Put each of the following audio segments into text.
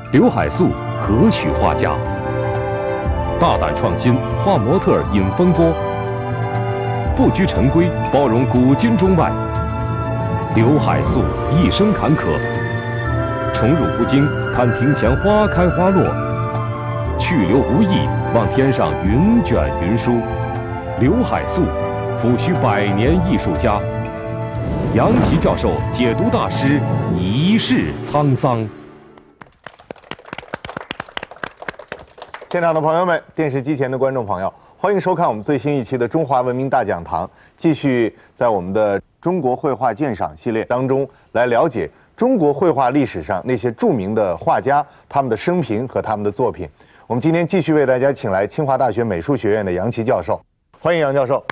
刘海粟何许画家？大胆创新，画模特引风波，不拘陈规，包容古今中外。刘海粟一生坎坷，宠辱不惊，看庭前花开花落；去留无意，望天上云卷云舒。刘海粟，抚恤百年艺术家。杨琦教授解读大师一世沧桑。 现场的朋友们，电视机前的观众朋友，欢迎收看我们最新一期的《中华文明大讲堂》，继续在我们的中国绘画鉴赏系列当中来了解中国绘画历史上那些著名的画家他们的生平和他们的作品。我们今天继续为大家请来清华大学美术学院的杨琦教授，欢迎杨教授。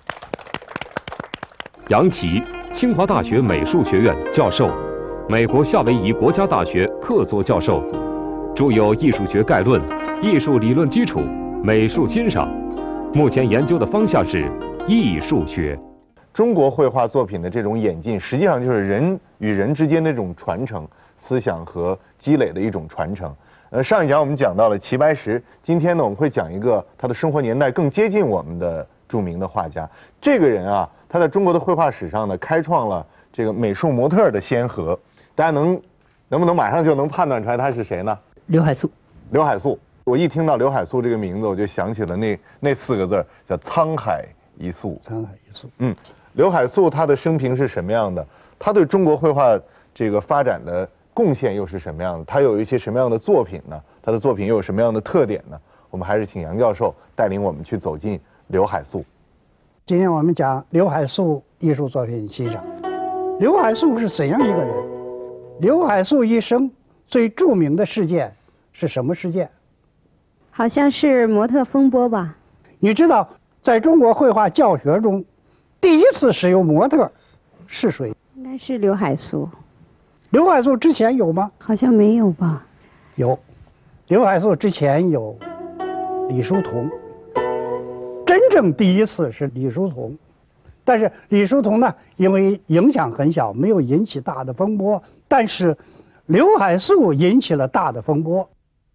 杨琦，清华大学美术学院教授，美国夏威夷国家大学客座教授，著有《艺术学概论》《艺术理论基础》《美术欣赏》，目前研究的方向是艺术学。 中国绘画作品的这种演进，实际上就是人与人之间的这种传承，思想和积累的一种传承。上一讲我们讲到了齐白石，今天呢我们会讲一个他的生活年代更接近我们的著名的画家。这个人啊，他在中国的绘画史上呢，开创了这个美术模特的先河。大家能不能马上就能判断出来他是谁呢？ 刘海粟。 刘海粟，我一听到刘海粟这个名字，我就想起了那4个字，叫沧海一粟。 沧海一粟。 刘海粟他的生平是什么样的？他对中国绘画这个发展的贡献又是什么样的？他有一些什么样的作品呢？他的作品又有什么样的特点呢？我们还是请杨教授带领我们去走进刘海粟。 今天我们讲刘海粟艺术作品欣赏。刘海粟是怎样一个人？刘海粟一生最著名的事件是什么事件？ 好像是模特风波吧。 你知道，在中国绘画教学中，第一次使用模特是谁？ 应该是刘海粟。 刘海粟之前有吗？ 好像没有吧。 有，刘海粟之前有李叔同。真正第一次是李叔同，但是李叔同呢，因为影响很小，没有引起大的风波。但是刘海粟引起了大的风波，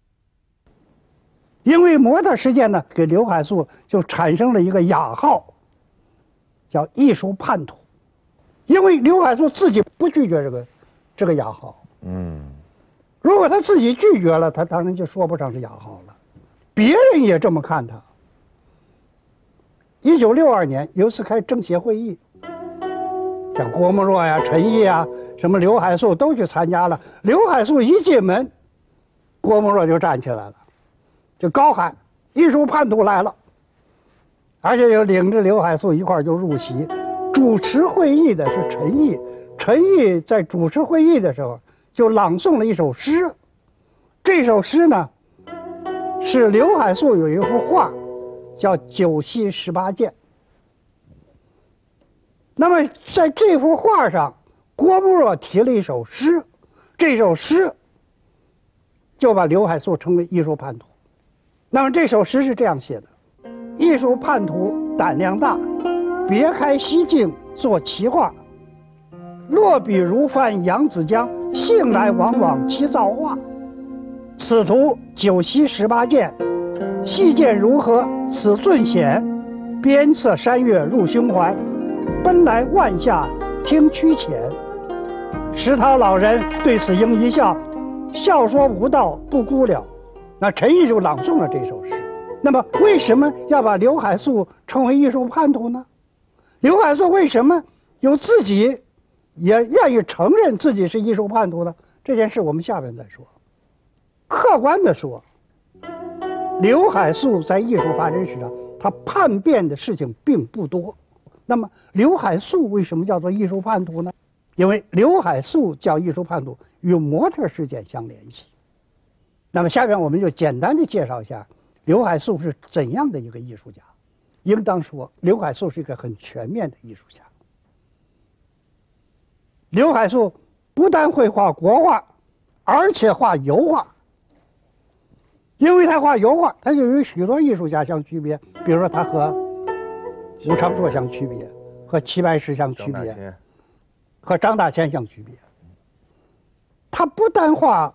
因为模特事件呢，给刘海粟就产生了一个雅号，叫艺术叛徒。因为刘海粟自己不拒绝这个雅号，如果他自己拒绝了，他当然就说不上是雅号了，别人也这么看他。1962年有一次开政协会议，像郭沫若呀、陈毅啊，什么刘海粟都去参加了。刘海粟一进门，郭沫若就站起来了，就高喊艺术叛徒来了，而且又领着刘海粟一块就入席。主持会议的是陈毅，陈毅在主持会议的时候就朗诵了一首诗。这首诗呢，是刘海粟有一幅画叫《九溪18剑》。那么在这幅画上，郭沫若提了一首诗，这首诗就把刘海粟称为艺术叛徒。那么这首诗是这样写的：艺术叛徒胆量大，别开西径做奇画，落笔如翻扬子江，兴来往往其造化。此图九溪18剑，细见如何此顿显，鞭策山岳入胸怀，奔来万下听曲浅。石涛老人对此应一笑，笑说无道不孤了。那陈毅就朗诵了这首诗。那么为什么要把刘海粟称为艺术叛徒呢？刘海粟为什么有自己也愿意承认自己是艺术叛徒呢？这件事我们下边再说。客观的说，刘海粟在艺术发展史上，他叛变的事情并不多。那么刘海粟为什么叫做艺术叛徒呢？因为刘海粟叫艺术叛徒与模特事件相联系。那么下边我们就简单的介绍一下刘海粟是怎样的一个艺术家。应当说，刘海粟是一个很全面的艺术家。刘海粟不但会画国画，而且画油画。因为他画油画，他就与许多艺术家相区别，比如说他和吴昌硕相区别，和齐白石相区别，和张大千相区别。他不但画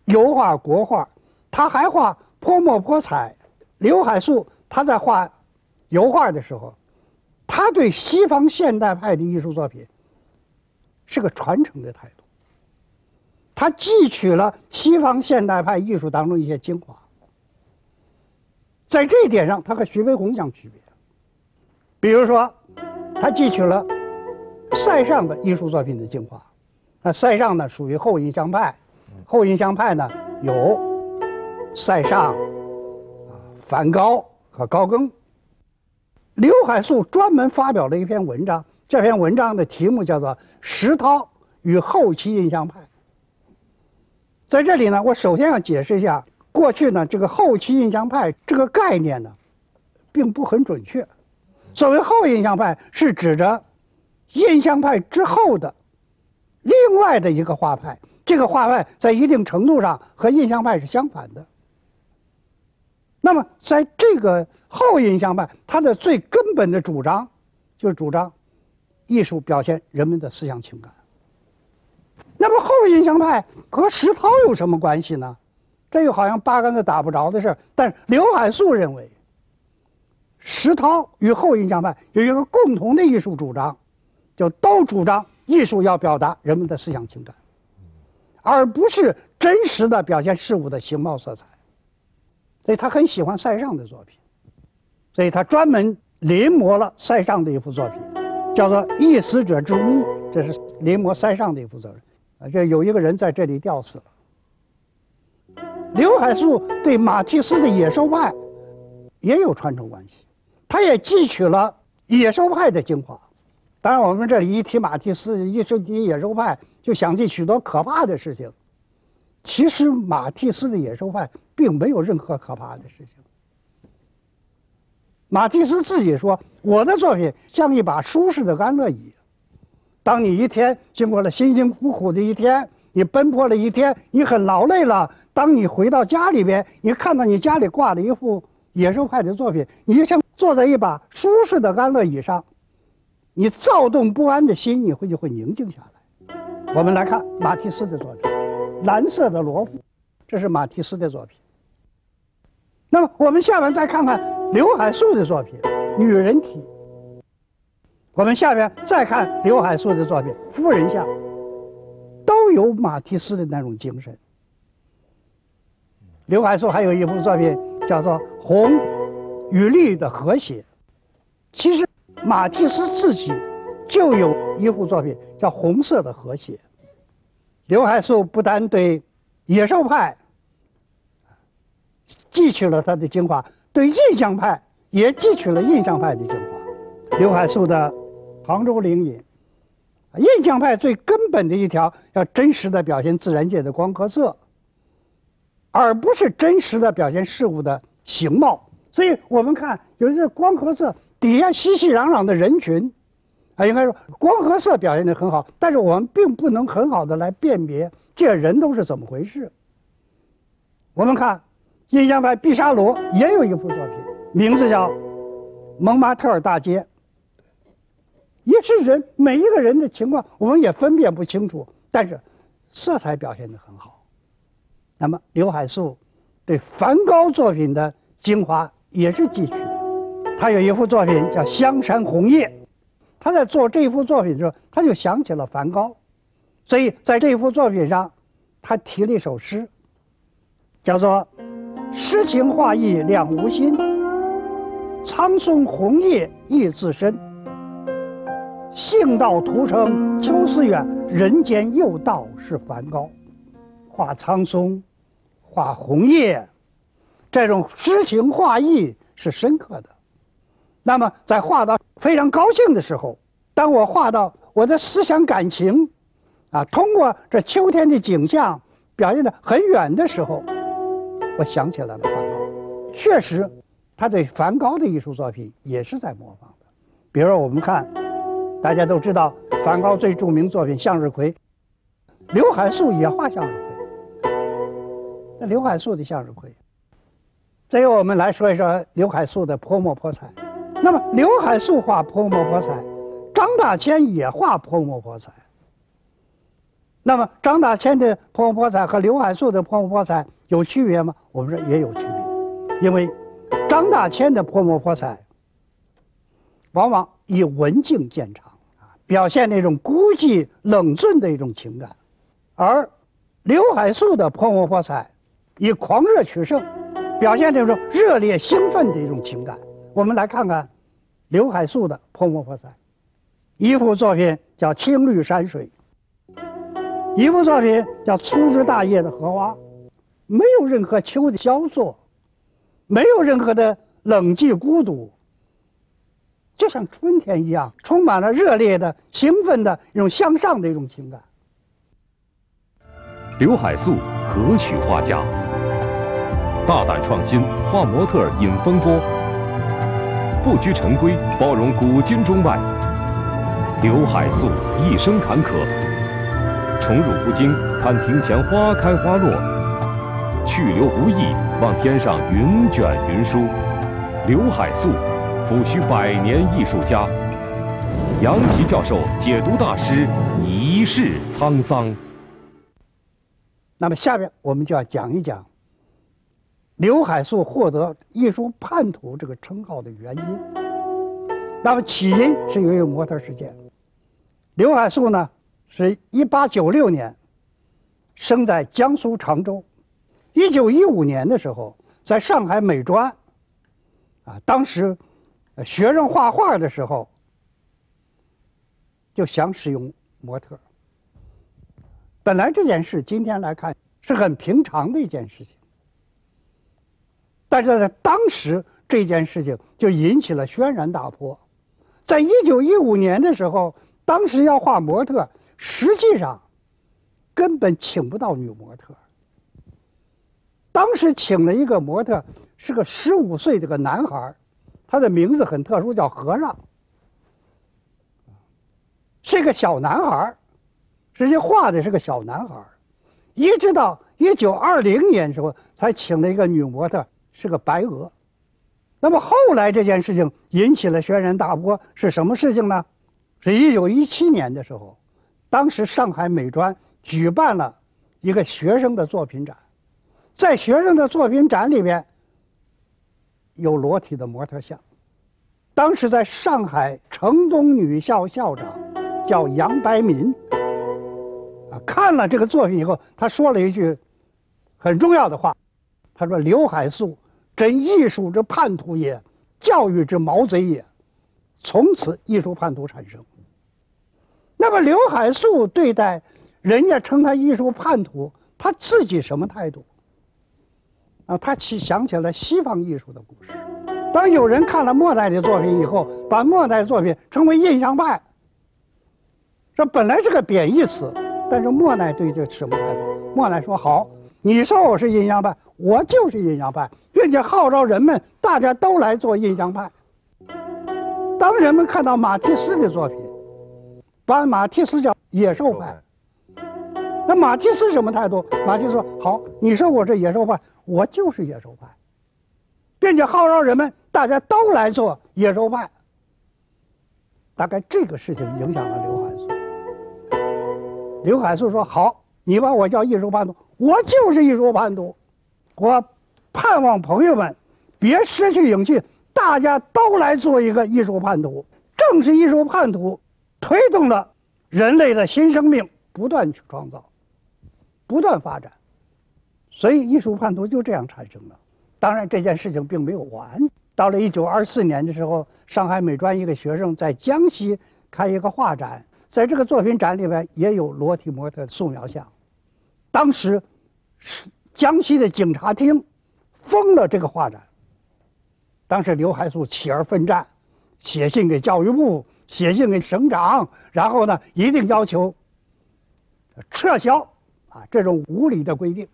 油画、国画，他还画泼墨泼彩。刘海粟他在画油画的时候，他对西方现代派的艺术作品是个传承的态度，他汲取了西方现代派艺术当中一些精华，在这一点上他和徐悲鸿相区别。比如说，他汲取了塞尚的艺术作品的精华。那塞尚呢属于后印象派，后印象派呢有塞尚、梵高和高更。刘海粟专门发表了一篇文章，这篇文章的题目叫做《石涛与后期印象派》。在这里呢，我首先要解释一下，过去呢这个后期印象派这个概念呢，并不很准确。所谓后印象派，是指着印象派之后的另外的一个画派，这个画派在一定程度上和印象派是相反的。那么在这个后印象派，它的最根本的主张就是主张艺术表现人们的思想情感。那么后印象派和石涛有什么关系呢？这又好像八竿子打不着的事。但是刘海粟认为，石涛与后印象派有一个共同的艺术主张，就都主张艺术要表达人们的思想情感，而不是真实的表现事物的形貌色彩。所以他很喜欢塞尚的作品，所以他专门临摹了塞尚的一幅作品，叫做《缢死者之屋》，这是临摹塞尚的一幅作品。这有一个人在这里吊死了。刘海粟对马蒂斯的野兽派也有传承关系，他也汲取了野兽派的精华。当然，我们这里一提马蒂斯，一提野兽派，就想起许多可怕的事情。其实马蒂斯的野兽派并没有任何可怕的事情。马蒂斯自己说：“我的作品像一把舒适的安乐椅，当你一天经过了辛辛苦苦的一天，你奔波了一天，你很劳累了，当你回到家里边，你看到你家里挂了一幅野兽派的作品，你就像坐在一把舒适的安乐椅上，你躁动不安的心就会宁静下来。”我们来看马蒂斯的作品。蓝色的罗浮，这是马蒂斯的作品。那么我们下面再看看刘海粟的作品《女人体》。我们下面再看刘海粟的作品《夫人像》，都有马蒂斯的那种精神。刘海粟还有一幅作品叫做《红与绿的和谐》。其实马蒂斯自己就有一幅作品叫《红色的和谐》。刘海粟不但对野兽派汲取了他的精华，对印象派也汲取了印象派的精华。刘海粟的《杭州灵隐》，印象派最根本的一条要真实的表现自然界的光和色，而不是真实的表现事物的形貌。所以我们看有些光和色底下熙熙攘攘的人群，应该说光和色表现得很好，但是我们并不能很好的来辨别这人都是怎么回事。我们看印象派毕沙罗也有一幅作品，名字叫《蒙马特尔大街》，也是人每一个人的情况我们也分辨不清楚，但是色彩表现得很好。那么刘海粟对梵高作品的精华也是汲取的，他有一幅作品叫《香山红叶》。他在做这幅作品的时候，他就想起了梵高，所以在这幅作品上，他题了一首诗，叫做“诗情画意两无心，苍松红叶亦自深。兴道图成秋思远，人间又道是梵高。”画苍松，画红叶，这种诗情画意是深刻的。那么在画到非常高兴的时候，当我画到我的思想感情通过这秋天的景象表现得很远的时候，我想起来了梵高。确实他对梵高的艺术作品也是在模仿的。比如说我们看，大家都知道梵高最著名作品《向日葵》，刘海粟也画向日葵，那刘海粟的向日葵。最后我们来说一说刘海粟的泼墨泼彩。那么刘海粟画泼墨泼彩，张大千也画泼墨泼彩。 那么张大千的泼墨泼彩和刘海粟的泼墨泼彩有区别吗？我们说也有区别，因为张大千的泼墨泼彩往往以文静见长，表现那种孤寂冷峻的一种情感，而刘海粟的泼墨泼彩以狂热取胜，表现这种热烈兴奋的一种情感。我们来看看刘海粟的泼墨泼彩，一幅作品叫《青绿山水》，一幅作品叫《粗枝大叶的荷花》，没有任何秋的萧索，没有任何的冷寂孤独，就像春天一样，充满了热烈的、兴奋的一种向上的一种情感。 刘海粟，何许画家，大胆创新，画模特引风波，不拘陈规，包容古今中外。刘海粟一生坎坷，宠辱不惊，看庭前花开花落，去留不易，望天上云卷云舒。刘海粟，抚恤100年艺术家，杨琦教授解读大师，一世沧桑。 那么下面我们就要讲一讲刘海粟获得艺术叛徒这个称号的原因。那么起因是由于模特事件。刘海粟呢是1896年生在江苏常州，1915年的时候在上海美专当时学生画画的时候就想使用模特。本来这件事今天来看是很平常的一件事情，但是在当时这件事情就引起了轩然大波。在1915年的时候，当时要画模特，实际上根本请不到女模特。当时请了一个模特，是个15岁这个男孩，他的名字很特殊，叫和尚，是个小男孩，实际画的是个小男孩。一直到1920年的时候才请了一个女模特，是个白鹅。那么后来这件事情引起了轩然大波，是什么事情呢？是1917年的时候，当时上海美专举办了一个学生的作品展，在学生的作品展里边有裸体的模特像。当时在上海城东女校校长叫杨白民看了这个作品以后，他说了一句很重要的话，他说：“刘海粟真艺术之叛徒也，教育之毛贼也。”从此艺术叛徒产生。那么刘海粟对待人家称他艺术叛徒，他自己什么态度？他想起了西方艺术的故事。当有人看了莫奈的作品以后，把莫奈作品称为印象派，这本来是个贬义词，但是莫奈对这什么态度？莫奈说：“好，你说我是印象派，我就是印象派，并且号召人们大家都来做印象派。”当人们看到马蒂斯的作品，把马蒂斯叫野兽派，那马蒂斯什么态度？马蒂斯说：“好，你说我是野兽派，我就是野兽派，并且号召人们大家都来做野兽派。”大概这个事情影响了刘海粟。刘海粟说：“好，你把我叫艺术叛徒，我就是艺术叛徒。我盼望朋友们别失去勇气，大家都来做一个艺术叛徒。正是艺术叛徒推动了人类的新生命不断去创造，不断发展，所以艺术叛徒就这样产生了。当然这件事情并没有完，到了1924年的时候，上海美专一个学生在江西开一个画展，在这个作品展里边也有裸体模特素描像。当时江西的警察厅封了这个画展，当时刘海粟起而奋战，写信给教育部，写信给省长，然后呢一定要求撤销这种无理的规定。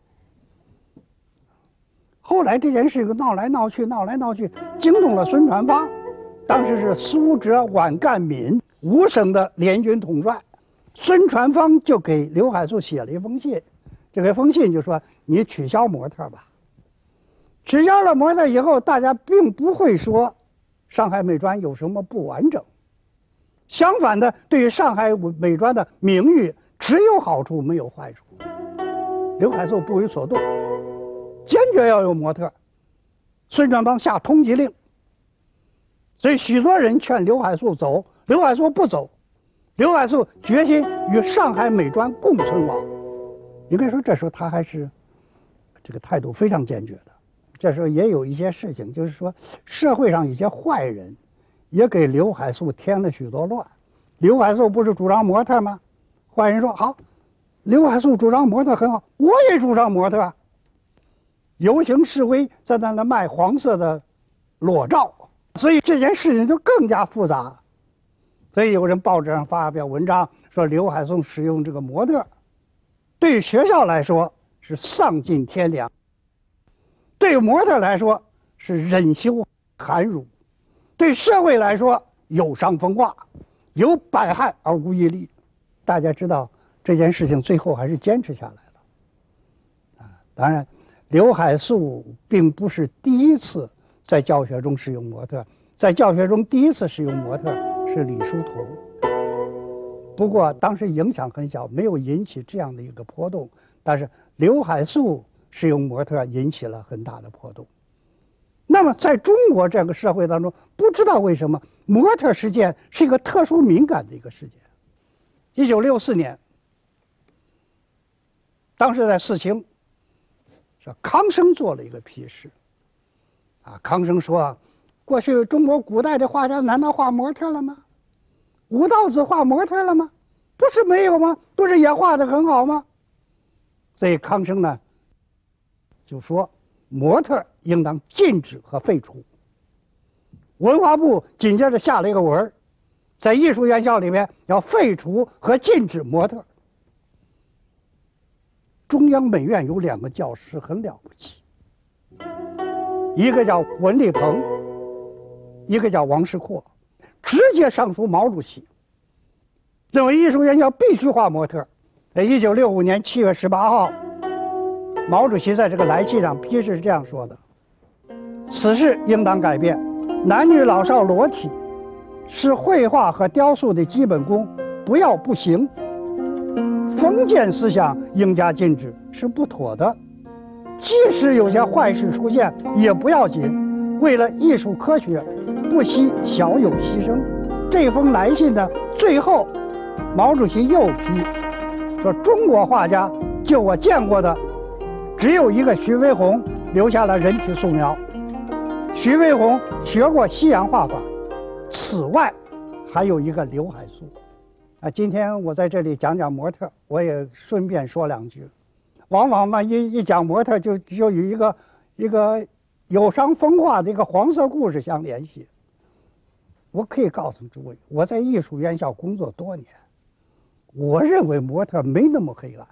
后来这件事情闹来闹去，惊动了孙传芳，当时是苏浙皖赣闽5省的联军统帅。孙传芳就给刘海粟写了一封信，这封信就说：“你取消模特吧。”取消了模特以后，大家并不会说上海美专有什么不完整，相反的，对于上海美专的名誉只有好处没有坏处。刘海粟不为所动，坚决要有模特。孙传芳下通缉令，所以许多人劝刘海粟走，刘海粟不走。刘海粟决心与上海美专共存亡。应该说，这时候他还是这个态度非常坚决的。这时候也有一些事情，就是说社会上一些坏人也给刘海粟添了许多乱。刘海粟不是主张模特吗？坏人说好，刘海粟主张模特很好，我也主张模特。游行示威在那卖黄色的裸照，所以这件事情就更加复杂。所以有人报纸上发表文章说刘海粟使用这个模特，对学校来说是丧尽天良，对模特来说是忍羞含辱，对社会来说有伤风化，有百害而无一利。大家知道这件事情最后还是坚持下来了。当然，刘海粟并不是第一次在教学中使用模特，在教学中第一次使用模特是李叔同。不过当时影响很小，没有引起这样的一个波动。但是刘海粟使用模特引起了很大的波动。那么在中国这个社会当中，不知道为什么模特事件是一个特殊敏感的一个事件。1964年，当时在四清，康生做了一个批示。康生说，过去中国古代的画家难道画模特了吗？吴道子画模特了吗？不是没有吗？不是也画得很好吗？所以康生呢就说模特应当禁止和废除。文化部紧接着下了一个文，在艺术院校里面要废除和禁止模特。中央美院有2个教师很了不起，一个叫文立鹏，一个叫王世阔，直接上书毛主席，认为艺术院校必须画模特。在1965年7月18号，毛主席在这个来信上批示是这样说的：此事应当改变，男女老少裸体是绘画和雕塑的基本功，不要不行。封建思想应加禁止是不妥的，即使有些坏事出现也不要紧，为了艺术科学不惜小有牺牲。这封来信的最后，毛主席又批说，中国画家就我见过的只有一个徐悲鸿留下了人体素描，徐悲鸿学过西洋画法，此外还有一个刘海粟。今天我在这里讲讲模特，我也顺便说2句。往往嘛一讲模特就有一个有伤风化的一个黄色故事相联系。我可以告诉诸位，我在艺术院校工作多年，我认为模特没那么黑暗。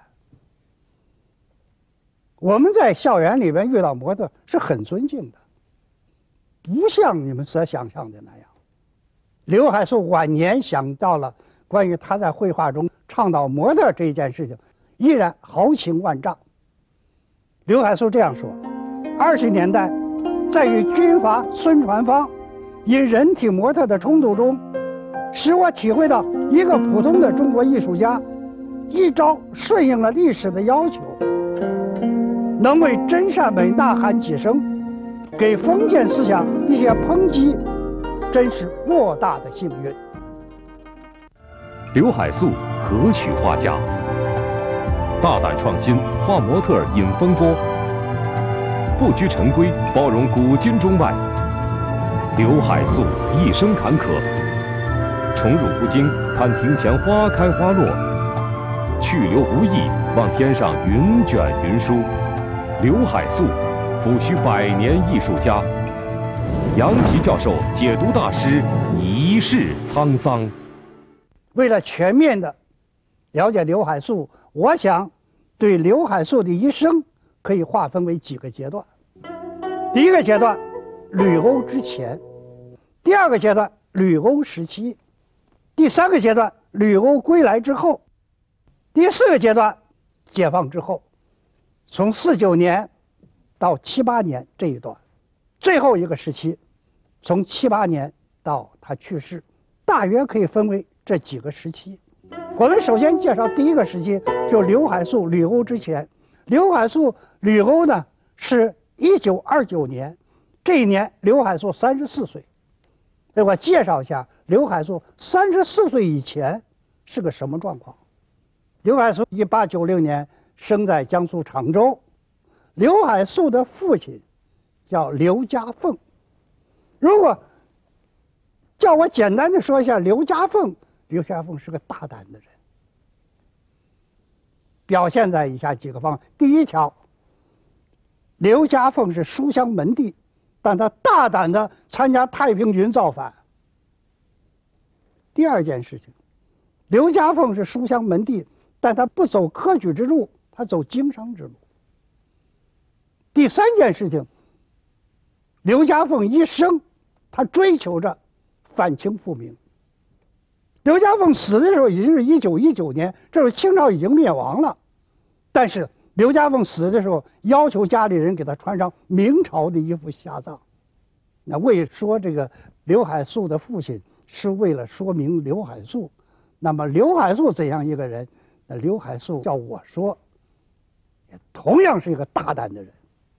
我们在校园里面遇到模特是很尊敬的，不像你们所想象的那样。刘海粟晚年想到了关于他在绘画中倡导模特这一件事情，依然豪情万丈。刘海粟这样说：20年代，在与军阀孙传芳因人体模特的冲突中，使我体会到一个普通的中国艺术家一朝顺应了历史的要求，能为真善美呐喊几声，给封建思想一些抨击，真是莫大的幸运。 刘海粟，何许画家？大胆创新，画模特引风波，不拘陈规，包容古今中外。刘海粟一生坎坷，宠辱不惊，看庭前花开花落；去留无意，望天上云卷云舒。刘海粟，抚恤100年艺术家。杨琦教授解读大师一世沧桑。 为了全面的了解刘海粟，我想对刘海粟的一生可以划分为几个阶段。第一个阶段，旅欧之前；第二个阶段，旅欧时期；第三个阶段，旅欧归来之后；第四个阶段，解放之后，从49年到78年这一段；最后一个时期，从78年到他去世，大约可以分为这几个时期。 我们首先介绍第一个时期，就是刘海粟旅欧之前。刘海粟旅欧呢是1929年，这一年刘海粟34岁。所以我介绍一下刘海粟34岁以前是个什么状况。刘海粟1890年生在江苏常州。刘海粟的父亲叫刘家凤。如果叫我简单的说一下刘家凤，刘家凤是个大胆的人，表现在以下几个方面。第一条，刘家凤是书香门第，但他大胆的参加太平军造反。第二件事情，刘家凤是书香门第，但他不走科举之路，他走经商之路。第三件事情，刘家凤一生他追求着反清复明。刘家凤死的时候已经是1919年，这时候清朝已经灭亡了。但是刘家凤死的时候要求家里人给他穿上明朝的衣服下葬。那为说这个刘海粟的父亲是为了说明刘海粟，那么刘海粟怎样一个人？那刘海粟叫我说，也同样是一个大胆的人。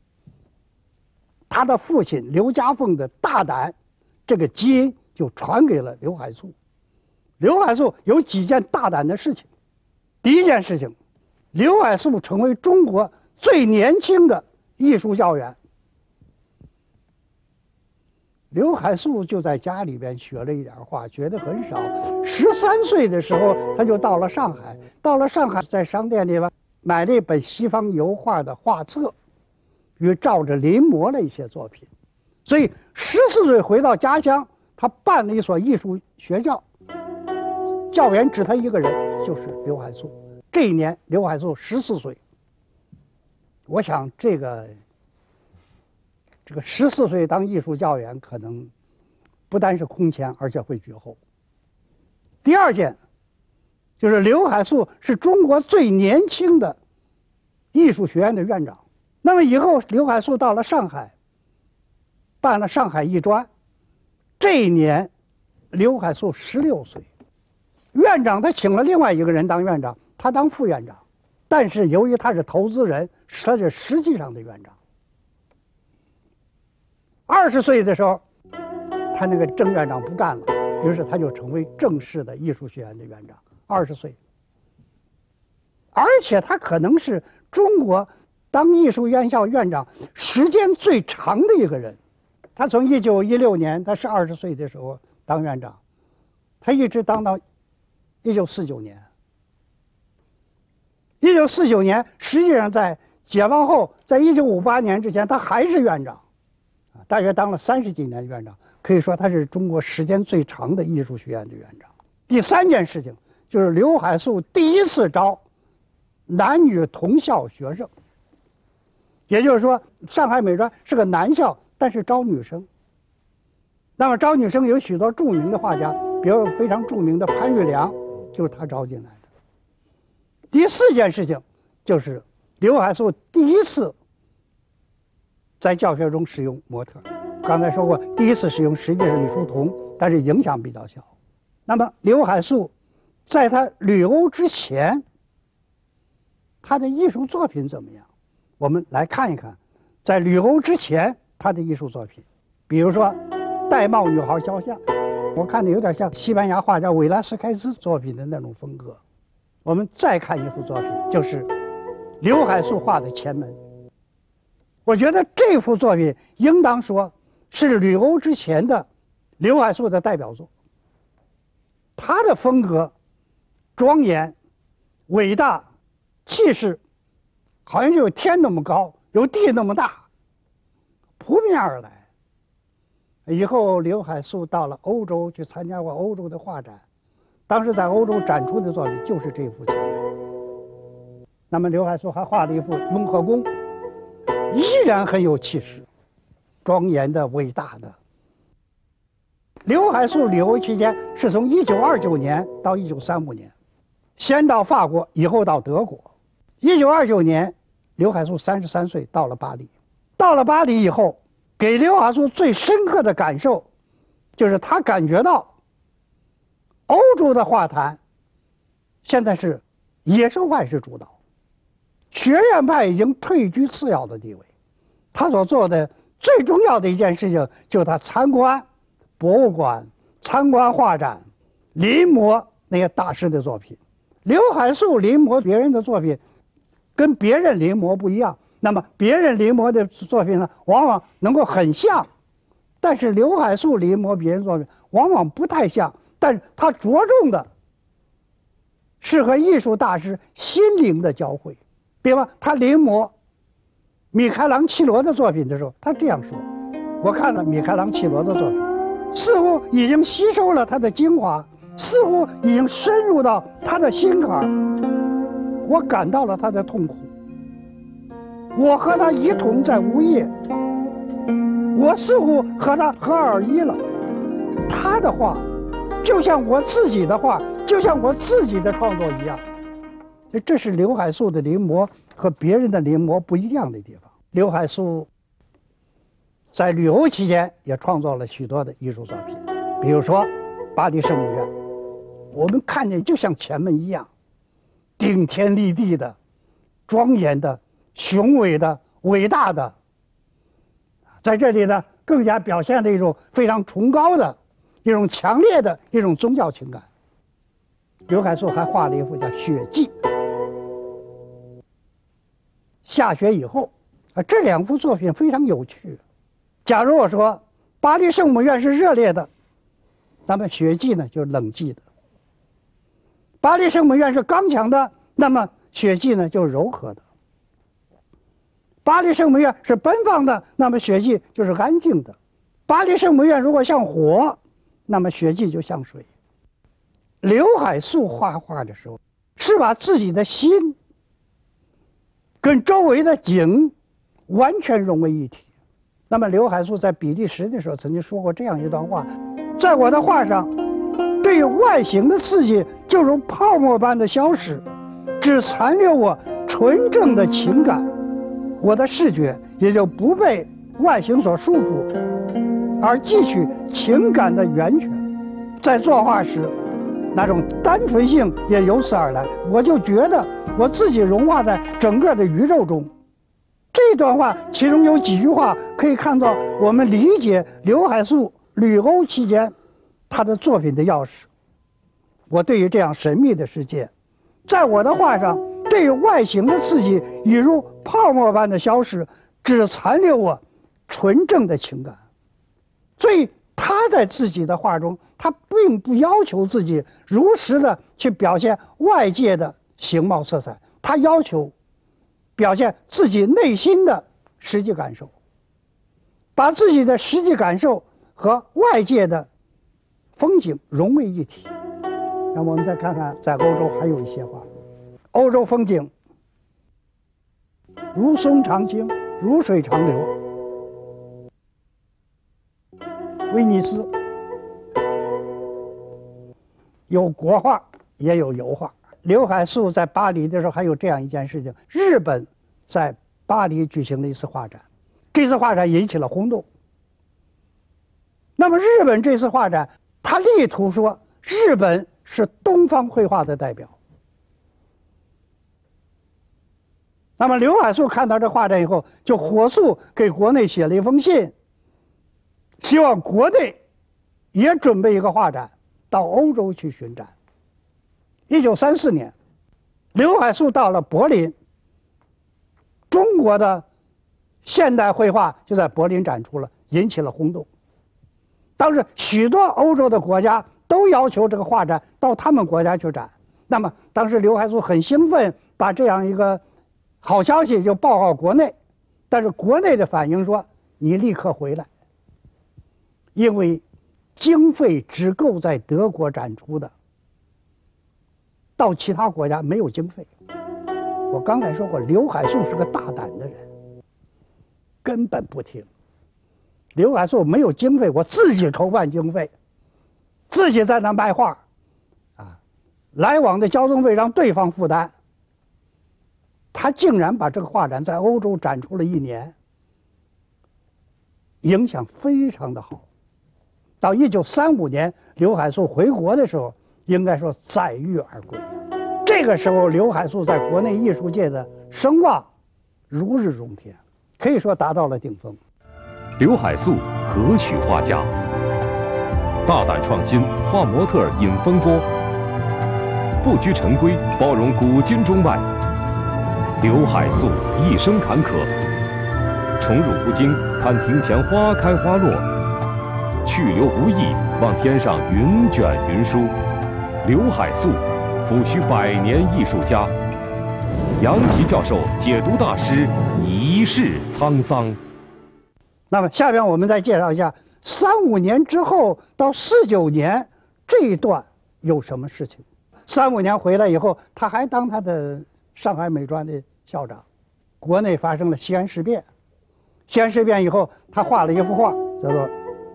他的父亲刘家凤的大胆，这个基因就传给了刘海粟。刘海粟有几件大胆的事情。第一件事情，刘海粟成为中国最年轻的艺术教员。刘海粟就在家里边学了一点画，学得很少。13岁的时候，他就到了上海。到了上海，在商店里边买了一本西方油画的画册，与照着临摹了一些作品。所以14岁回到家乡，他办了一所艺术学校，教员只他一个人，就是刘海粟。这一年刘海粟14岁。我想这个14岁当艺术教员，可能不单是空前，而且会绝后。第二件就是刘海粟是中国最年轻的艺术学院的院长。那么以后刘海粟到了上海，办了上海艺专。这一年刘海粟16岁，院长他请了另外一个人当院长，他当副院长。但是由于他是投资人，他是实际上的院长。20岁的时候，他那个正院长不干了，于是他就成为正式的艺术学院的院长。20岁，而且他可能是中国当艺术院校院长时间最长的一个人。他从1916年，他是20岁的时候当院长，他一直当到1949年。1949年，实际上在解放后，在1958年之前，他还是院长，大约当了30几年院长，可以说他是中国时间最长的艺术学院的院长。第三件事情就是刘海粟第一次招男女同校学生，也就是说，上海美专是个男校，但是招女生。那么招女生有许多著名的画家，比如非常著名的潘玉良，就是他招进来的。第四件事情就是刘海粟第一次在教学中使用模特。刚才说过，第一次使用实际是李叔同，但是影响比较小。那么刘海粟在他旅欧之前，他的艺术作品怎么样？我们来看一看，在旅欧之前他的艺术作品，比如说玳瑁女孩肖像，我看着有点像西班牙画家韦拉斯开斯作品的那种风格。我们再看一幅作品，就是刘海粟画的《前门》。我觉得这幅作品应当说是旅欧之前的刘海粟的代表作。他的风格庄严、伟大、气势，好像就有天那么高，有地那么大，扑面而来。以后刘海粟到了欧洲，去参加过欧洲的画展，当时在欧洲展出的作品就是这幅《前门》。那么刘海粟还画了一幅《雍和宫》，依然很有气势，庄严的、伟大的。刘海粟旅欧期间是从1929年到1935年，先到法国，以后到德国。1929年，刘海粟33岁，到了巴黎。到了巴黎以后，给刘海粟最深刻的感受，就是他感觉到欧洲的画坛现在是野兽派是主导，学院派已经退居次要的地位。他所做的最重要的一件事情，就是他参观博物馆、参观画展，临摹那些大师的作品。刘海粟临摹别人的作品，跟别人临摹不一样。那么别人临摹的作品呢，往往能够很像，但是刘海粟临摹别人作品往往不太像，但是他着重的是和艺术大师心灵的交汇。比方他临摹米开朗基罗的作品的时候，他这样说：我看了米开朗基罗的作品，似乎已经吸收了他的精华，似乎已经深入到他的心坎儿，我感到了他的痛苦，我和他一同在呜咽，我似乎和他合二为一了。他的画就像我自己的画，就像我自己的创作一样。这是刘海粟的临摹和别人的临摹不一样的地方。刘海粟在旅欧期间也创造了许多的艺术作品，比如说巴黎圣母院，我们看见就像前门一样，顶天立地的、庄严的、雄伟的、伟大的。在这里呢，更加表现了一种非常崇高的、一种强烈的一种宗教情感。刘海粟还画了一幅叫《雪霁》。下雪以后，这两幅作品非常有趣。假如我说巴黎圣母院是热烈的，那么《雪霁》呢就是冷寂的；巴黎圣母院是刚强的，那么《雪霁》呢就是柔和的；巴黎圣母院是奔放的，那么《雪霁》就是安静的；巴黎圣母院如果像火，那么《雪霁》就像水。刘海粟画画的时候，是把自己的心跟周围的景完全融为一体。那么刘海粟在比利时的时候曾经说过这样一段话：在我的画上，对于外形的刺激就如泡沫般的消失，只残留我纯正的情感，我的视觉也就不被外形所束缚，而汲取情感的源泉。在作画时，那种单纯性也由此而来，我就觉得我自己融化在整个的宇宙中。这段话其中有几句话可以看到我们理解刘海粟旅欧期间他的作品的钥匙。我对于这样神秘的世界，在我的画上，对于外形的刺激已如泡沫般的消失，只残留我纯正的情感。所以他在自己的画中，他并不要求自己如实的去表现外界的形貌色彩，他要求表现自己内心的实际感受，把自己的实际感受和外界的风景融为一体。那我们再看看，在欧洲还有一些画，欧洲风景如松长青，如水长流。威尼斯有国画，也有油画。刘海粟在巴黎的时候还有这样一件事情：日本在巴黎举行了一次画展，这次画展引起了轰动。那么日本这次画展，他力图说日本是东方绘画的代表。那么刘海粟看到这画展以后，就火速给国内写了一封信，希望国内也准备一个画展，到欧洲去巡展。1934年，刘海粟到了柏林，中国的现代绘画就在柏林展出了，引起了轰动。当时许多欧洲的国家都要求这个画展到他们国家去展。那么当时刘海粟很兴奋，把这样一个好消息就报告国内，但是国内的反应说：你立刻回来，因为经费只够在德国展出的，到其他国家没有经费。我刚才说过，刘海粟是个大胆的人，根本不听。刘海粟没有经费，我自己筹办经费，自己在那卖画，来往的交通费让对方负担。他竟然把这个画展在欧洲展出了1年，影响非常的好。到1935年刘海粟回国的时候，应该说载誉而归。 这个时候，刘海粟在国内艺术界的声望如日中天，可以说达到了顶峰。 刘海粟，何许画家，大胆创新，画模特引风波，不拘陈规，包容古今中外。刘海粟一生坎坷，宠辱不惊，看庭前花开花落；去留不易，望天上云卷云舒。刘海粟，抚恤100年艺术家。杨琦教授解读大师，一世沧桑。 那么下边我们再介绍一下35年之后到49年这一段有什么事情。35年回来以后，他还当他的上海美专的校长。国内发生了西安事变，西安事变以后，他画了一幅画，叫做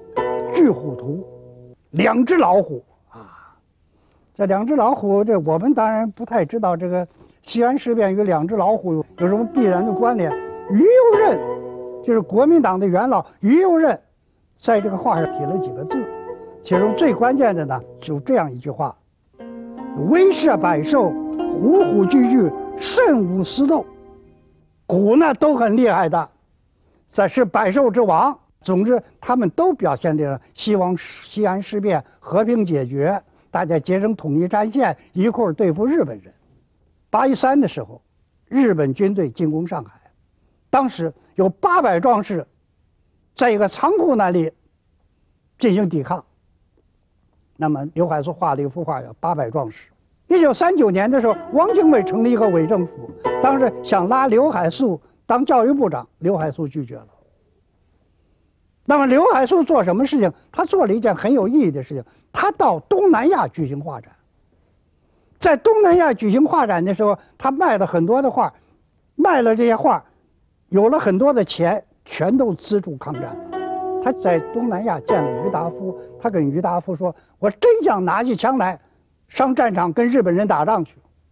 《巨虎图》，2只老虎啊。这2只老虎，这我们当然不太知道这个西安事变与2只老虎有什么必然的关联。于右任就是国民党的元老于右任，在这个画上提了几个字，其中最关键的呢，就这样一句话：威慑百兽，虎虎踽踽，甚无私斗。虎呢都很厉害的，这是百兽之王。总之，他们都表现着希望西安事变和平解决，大家结成统一战线，一块儿对付日本人。8·13的时候，日本军队进攻上海，当时有800壮士在一个仓库那里进行抵抗。那么刘海粟画了一幅画叫《800壮士》。1939年的时候，汪精卫成立一个伪政府，当时想拉刘海粟当教育部长，刘海粟拒绝了。那么刘海粟做什么事情？他做了一件很有意义的事情，他到东南亚举行画展。在东南亚举行画展的时候，他卖了很多的画，卖了这些画，有了很多的钱，全都资助抗战。他在东南亚见了郁达夫，他跟郁达夫说：“我真想拿起枪来上战场跟日本人打仗去。”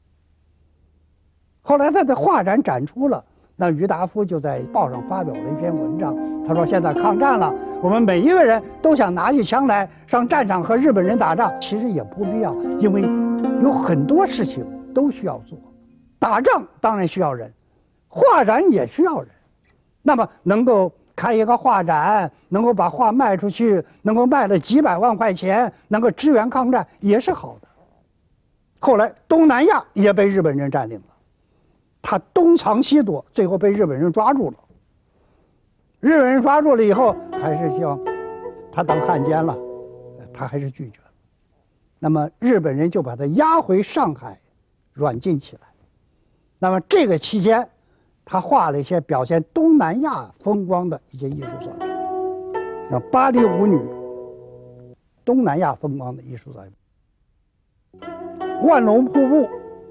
后来他的画展展出了，那郁达夫就在报上发表了一篇文章，他说：“现在抗战了，我们每一个人都想拿起枪来上战场和日本人打仗，其实也不必要，因为有很多事情都需要做，打仗当然需要人，画展也需要人。那么能够开一个画展，能够把画卖出去，能够卖了几百万块钱，能够支援抗战也是好的。”后来东南亚也被日本人占领了，他东藏西躲，最后被日本人抓住了。日本人抓住了以后，还是希望他当汉奸了，他还是拒绝了。那么日本人就把他押回上海软禁起来。那么这个期间，他画了一些表现东南亚风光的一些艺术作品，像芭蕾舞女，东南亚风光的艺术作品。万隆瀑布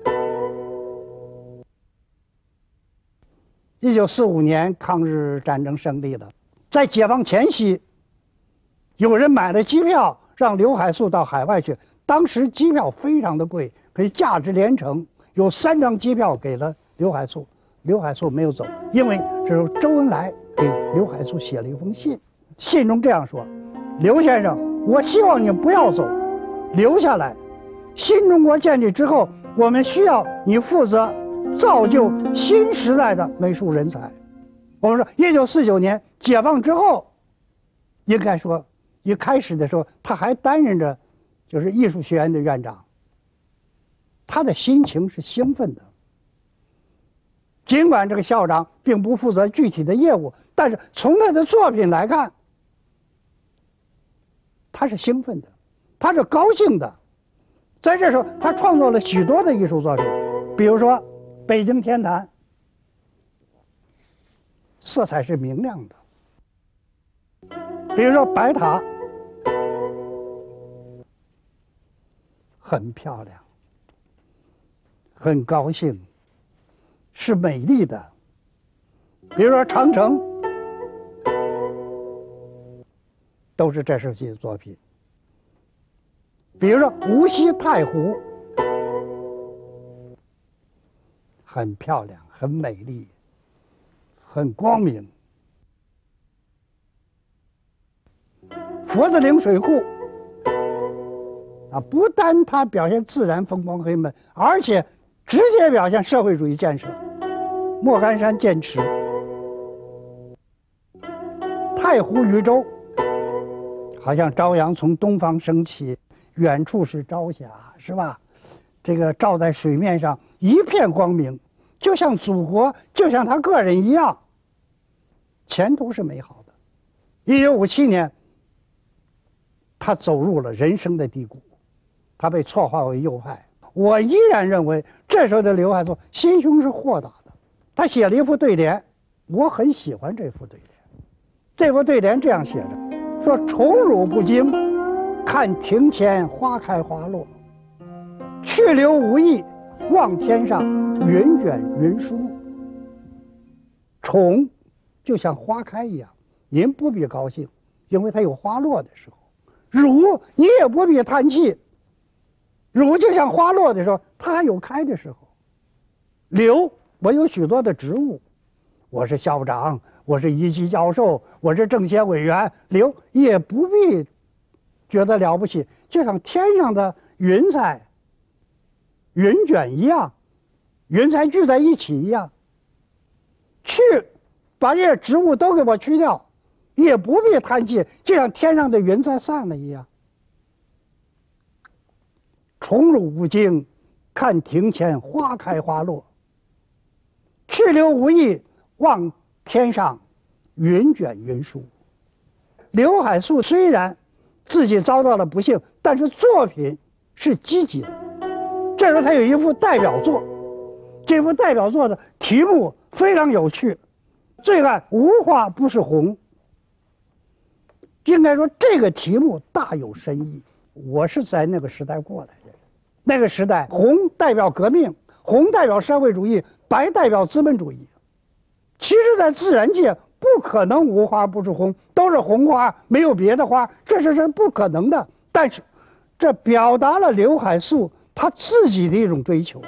，1945年抗日战争胜利了，在解放前夕，有人买了机票让刘海粟到海外去，当时机票非常的贵，可以价值连城，有3张机票给了刘海粟，刘海粟没有走，因为这时候周恩来给刘海粟写了一封信，信中这样说：“刘先生，我希望你不要走，留下来。新中国建立之后，我们需要你负责造就新时代的美术人才。”我们说，1949年解放之后，应该说一开始的时候，他还担任着就是艺术学院的院长，他的心情是兴奋的。尽管这个校长并不负责具体的业务，但是从他的作品来看，他是兴奋的，他是高兴的。在这时候，他创作了许多的艺术作品，比如说《北京天坛》，色彩是明亮的；比如说《白塔》，很漂亮，很高兴，是美丽的；比如说《长城》，都是这时期的作品。比如说无锡太湖，很漂亮，很美丽，很光明。佛子岭水库啊，不单它表现自然风光很美，而且直接表现社会主义建设。莫干山剑池，太湖渔舟，好像朝阳从东方升起，远处是朝霞，是吧？这个照在水面上一片光明，就像祖国，就像他个人一样，前途是美好的。1957年，他走入了人生的低谷，他被错划为右派。我依然认为这时候的刘海粟心胸是豁达的。他写了一副对联，我很喜欢这副对联。这副对联这样写着：说宠辱不惊，看庭前花开花落；去留无意，望天上云卷云舒。宠就像花开一样，您不必高兴，因为它有花落的时候；辱你也不必叹气，辱就像花落的时候，它还有开的时候。留，我有许多的职务，我是校长，我是一级教授，我是政协委员，留也不必觉得了不起，就像天上的云彩、云卷一样，云彩聚在一起一样。去，把这些职务都给我去掉，也不必叹气，就像天上的云彩散了一样。宠辱不惊，看庭前花开花落；去留无意，望天上云卷云舒。刘海粟虽然自己遭到了不幸，但是作品是积极的。这时候他有一幅代表作，这幅代表作的题目非常有趣，最爱无花不是红。应该说这个题目大有深意。我是在那个时代过来的，那个时代红代表革命，红代表社会主义，白代表资本主义。其实在自然界不可能无花不是红，都是红花，没有别的花，这是不可能的。但是这表达了刘海粟他自己的一种追求。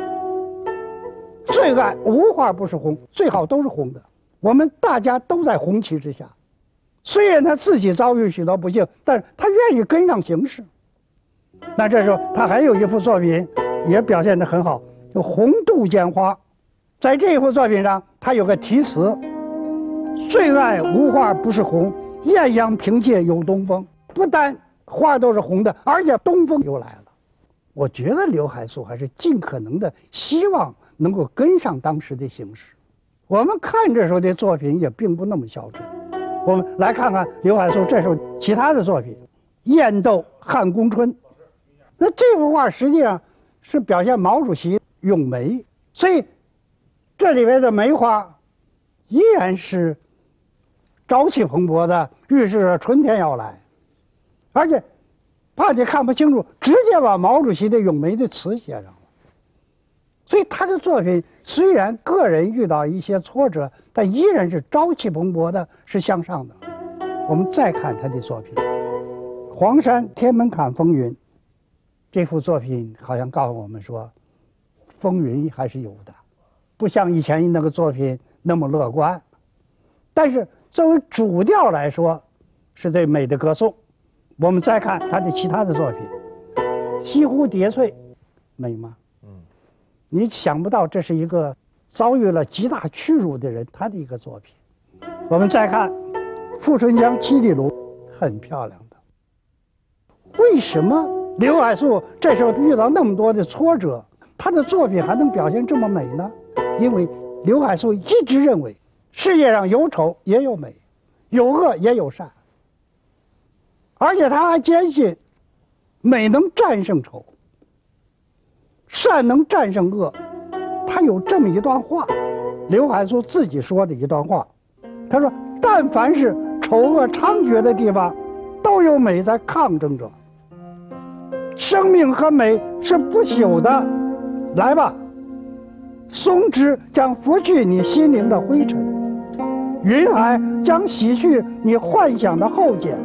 最爱无花不是红，最好都是红的，我们大家都在红旗之下。虽然他自己遭遇许多不幸，但是他愿意跟上形势。那这时候他还有一幅作品也表现得很好，就红杜鹃花。在这一幅作品上，他有个题词：最爱无花不是红，艳阳凭借有东风。不但花都是红的，而且东风又来了。我觉得刘海粟还是尽可能的希望能够跟上当时的形势。我们看这时候的作品也并不那么消沉。我们来看看刘海粟这时候其他的作品，《燕斗汉宫春》。那这幅画实际上是表现毛主席咏梅，所以这里边的梅花依然是朝气蓬勃的，预示着春天要来。而且怕你看不清楚，直接把毛主席的咏梅的词写上了。所以他的作品虽然个人遇到一些挫折，但依然是朝气蓬勃的，是向上的。我们再看他的作品，《黄山天门槛风云》这幅作品好像告诉我们说，风云还是有的，不像以前那个作品那么乐观。但是作为主调来说，是对美的歌颂。我们再看他的其他的作品，《西湖叠翠》，美吗？你想不到这是一个遭遇了极大屈辱的人，他的一个作品。我们再看《富春江七里芦》，很漂亮的。为什么刘海粟这时候遇到那么多的挫折，他的作品还能表现这么美呢？因为刘海粟一直认为世界上有丑也有美，有恶也有善，而且他还坚信美能战胜丑，善能战胜恶。他有这么一段话，刘海粟自己说的一段话，他说：但凡是丑恶猖獗的地方，都有美在抗争着。生命和美是不朽的，来吧，松枝将拂去你心灵的灰尘，云海将洗去你幻想的厚茧，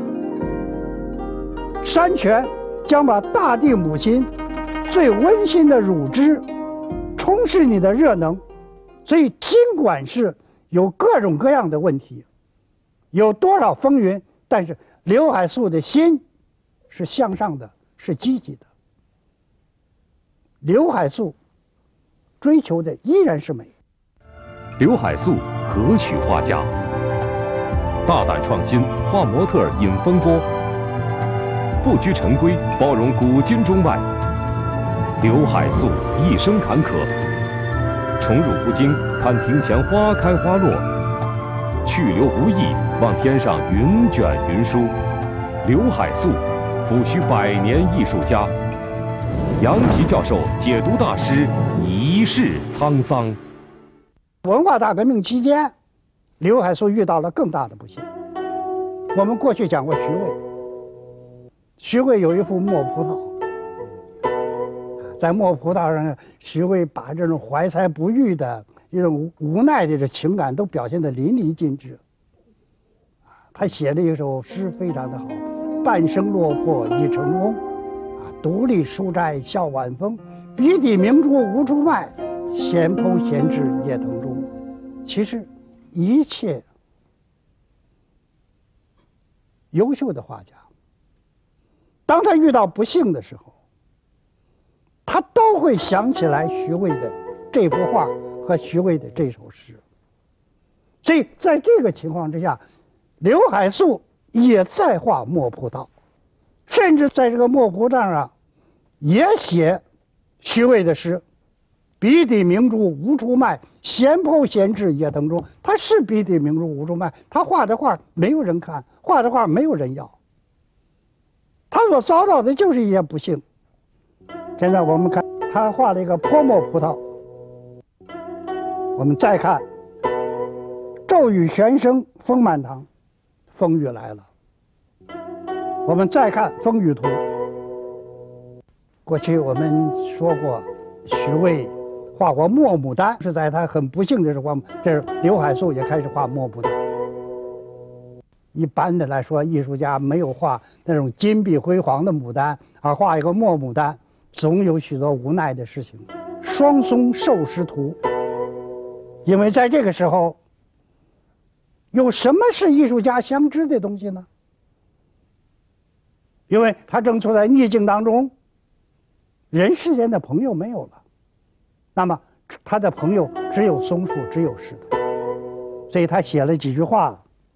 山泉将把大地母亲最温馨的乳汁充实你的热能。所以尽管是有各种各样的问题，有多少风云，但是刘海粟的心是向上的，是积极的。刘海粟追求的依然是美。 刘海粟，何许画家，大胆创新，画模特引风波，不拘陈规，包容古今中外。刘海粟一生坎坷，宠辱不惊，看庭前花开花落，去留无意，望天上云卷云舒。刘海粟，抚恤100年艺术家。杨琦教授解读大师一世沧桑。 文化大革命期间，刘海粟遇到了更大的不幸。我们过去讲过徐渭，徐渭有一幅墨葡萄，在墨葡萄上，徐渭把这种怀才不遇的一种无奈的这情感都表现得淋漓尽致。他写了一首诗非常的好，半生落魄已成翁，独立书斋笑晚风，笔底明珠无处卖，闲剖闲置叶藤中。其实一切优秀的画家，当他遇到不幸的时候，他都会想起来徐渭的这幅画和徐渭的这首诗。所以在这个情况之下，刘海粟也在画墨葡萄，甚至在这个墨葡萄上也写徐渭的诗，笔底明珠无处卖，闲剖闲置叶藤中。他是笔底明珠无处卖，他画的画没有人看，画的画没有人要，他所遭到的就是一些不幸。现在我们看他画了一个泼墨葡萄，我们再看骤雨旋声风满堂，风雨来了。我们再看风雨图。过去我们说过，徐渭画过墨牡丹，是在他很不幸的时候，这是刘海粟也开始画墨牡丹。一般的来说，艺术家没有画那种金碧辉煌的牡丹，而画一个墨牡丹，总有许多无奈的事情。双松授时图，因为在这个时候，有什么是艺术家相知的东西呢？因为他正处在逆境当中，人世间的朋友没有了，那么他的朋友只有松树，只有石头，所以他写了几句话：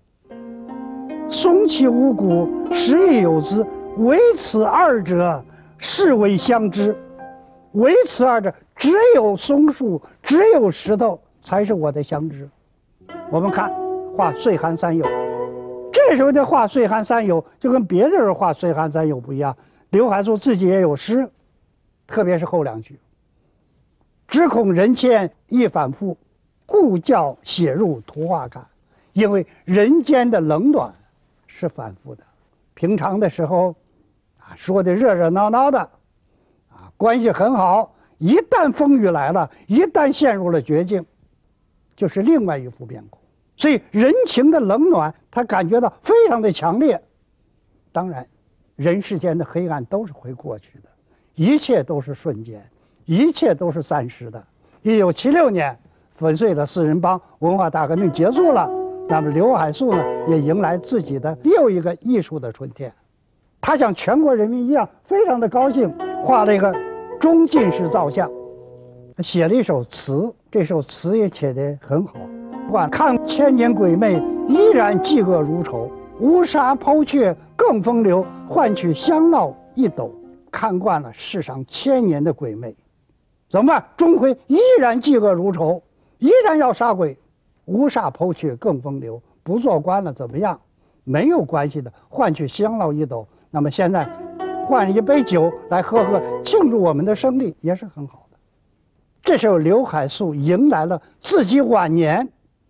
松其无骨，石亦有姿，唯此二者，是为相知。唯此二者，只有松树，只有石头，才是我的相知。我们看画岁寒三友，这时候的画岁寒三友就跟别的人画岁寒三友不一样。刘海粟自己也有诗，特别是后两句：只恐人间亦反复，故教写入图画看。因为人间的冷暖是反复的，平常的时候说的热热闹闹的关系很好，一旦风雨来了，一旦陷入了绝境，就是另外一副面孔。所以人情的冷暖他感觉到非常的强烈。当然人世间的黑暗都是会过去的，一切都是瞬间，一切都是暂时的。1976年粉碎了四人帮，文化大革命结束了，那么刘海粟呢也迎来自己的又一个艺术的春天。他像全国人民一样非常的高兴，画了一个中进士造像，写了一首词，这首词也写得很好。看千年鬼魅，依然嫉恶如仇，乌纱抛却更风流，换取香烙一斗。看惯了世上千年的鬼魅，怎么办？钟馗依然嫉恶如仇，依然要杀鬼。乌纱抛却更风流，不做官了怎么样？没有关系的，换取香烙一斗。那么现在换一杯酒来喝喝，庆祝我们的胜利，也是很好的。这时候刘海粟迎来了自己晚年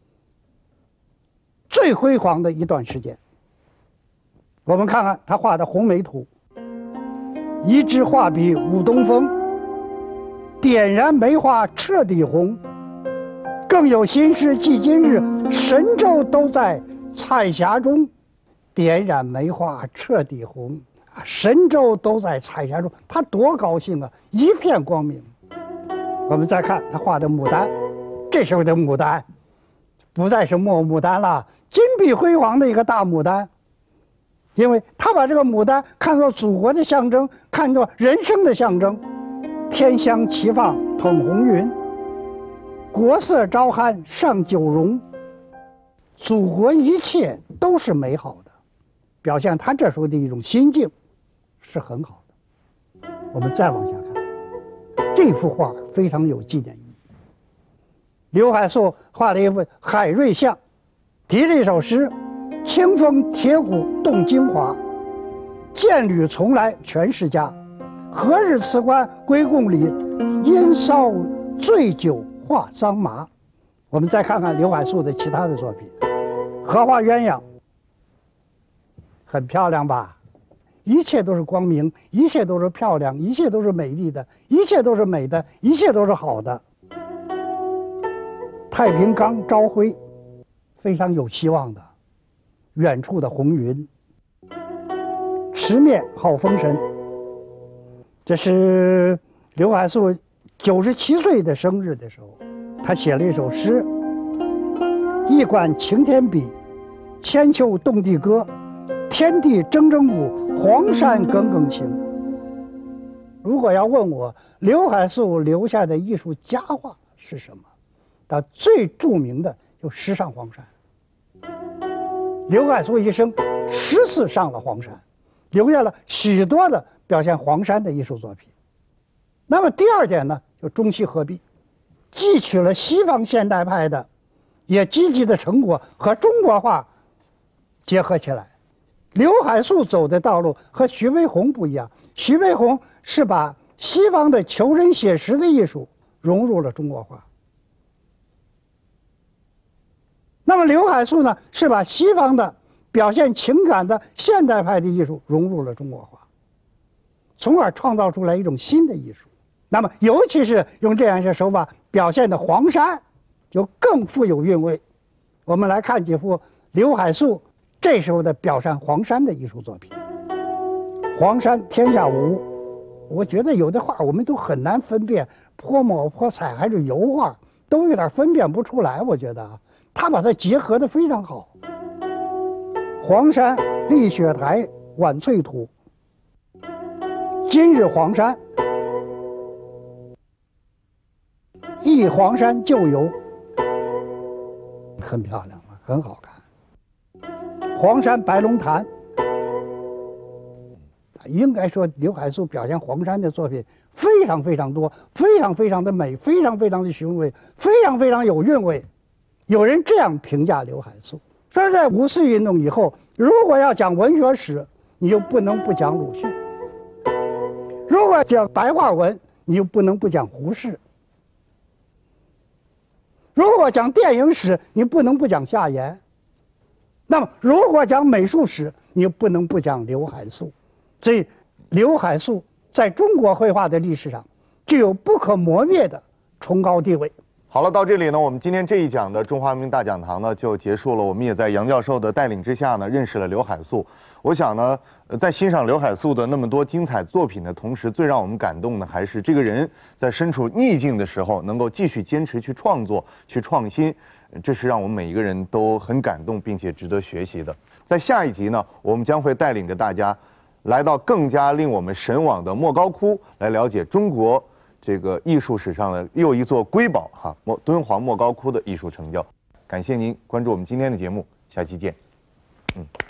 最辉煌的一段时间。我们看看他画的红梅图：一支画笔舞东风，点燃梅花彻底红。更有新诗记今日，神州都在彩霞中。点燃梅花彻底红，神州都在彩霞中，他多高兴啊！一片光明。我们再看他画的牡丹，这时候的牡丹不再是墨牡丹了，金碧辉煌的一个大牡丹。因为他把这个牡丹看作祖国的象征，看作人生的象征。天香齐放捧红云， 国色朝酣，上九荣，祖国一切都是美好的，表现他这时候的一种心境是很好的。我们再往下看，这幅画非常有纪念意义。刘海粟画了一幅海瑞像，题了一首诗：清风铁骨动京华，剑履从来全是家。何日辞官归故里？因烧醉酒话桑麻。我们再看看刘海粟的其他的作品，荷花鸳鸯，很漂亮吧？一切都是光明，一切都是漂亮，一切都是美丽的，一切都是美的，一切都是好的。太平冈朝晖，非常有希望的，远处的红云。池面好风神，这是刘海粟97岁的生日的时候，他写了一首诗：一管擎天笔，千秋动地歌，天地铮铮舞，黄山耿耿情。如果要问我刘海粟留下的艺术佳话是什么，他最著名的就诗上黄山。刘海粟一生10次上了黄山，留下了许多的表现黄山的艺术作品。那么第二点呢，就中西合璧，汲取了西方现代派的也积极的成果和中国画结合起来。刘海粟走的道路和徐悲鸿不一样，徐悲鸿是把西方的求真写实的艺术融入了中国画，那么刘海粟呢，是把西方的表现情感的现代派的艺术融入了中国画，从而创造出来一种新的艺术。那么尤其是用这样一些手法表现的黄山，就更富有韵味。我们来看几幅刘海粟这时候的表现黄山的艺术作品。黄山天下无，我觉得有的画我们都很难分辨泼墨泼彩还是油画，都有点分辨不出来。我觉得啊，他把它结合得非常好。黄山立雪台晚翠土，今日黄山忆黄山旧游，很漂亮啊，很好看。黄山白龙潭，应该说刘海粟表现黄山的作品非常非常多，非常非常的美，非常非常的雄伟，非常非常有韵味。有人这样评价刘海粟，说在五四运动以后，如果要讲文学史，你就不能不讲鲁迅；如果讲白话文，你就不能不讲胡适；如果讲电影史，你不能不讲夏言。那么如果讲美术史，你就不能不讲刘海粟。所以刘海粟在中国绘画的历史上具有不可磨灭的崇高地位。 好了，到这里呢，我们今天这一讲的中华文明大讲堂呢就结束了。我们也在杨教授的带领之下呢，认识了刘海粟。我想呢，在欣赏刘海粟的那么多精彩作品的同时，最让我们感动的还是这个人在身处逆境的时候，能够继续坚持去创作、去创新，这是让我们每一个人都很感动，并且值得学习的。在下一集呢，我们将会带领着大家来到更加令我们神往的莫高窟，来了解中国这个艺术史上的又一座瑰宝哈，敦煌莫高窟的艺术成就。感谢您关注我们今天的节目，下期见。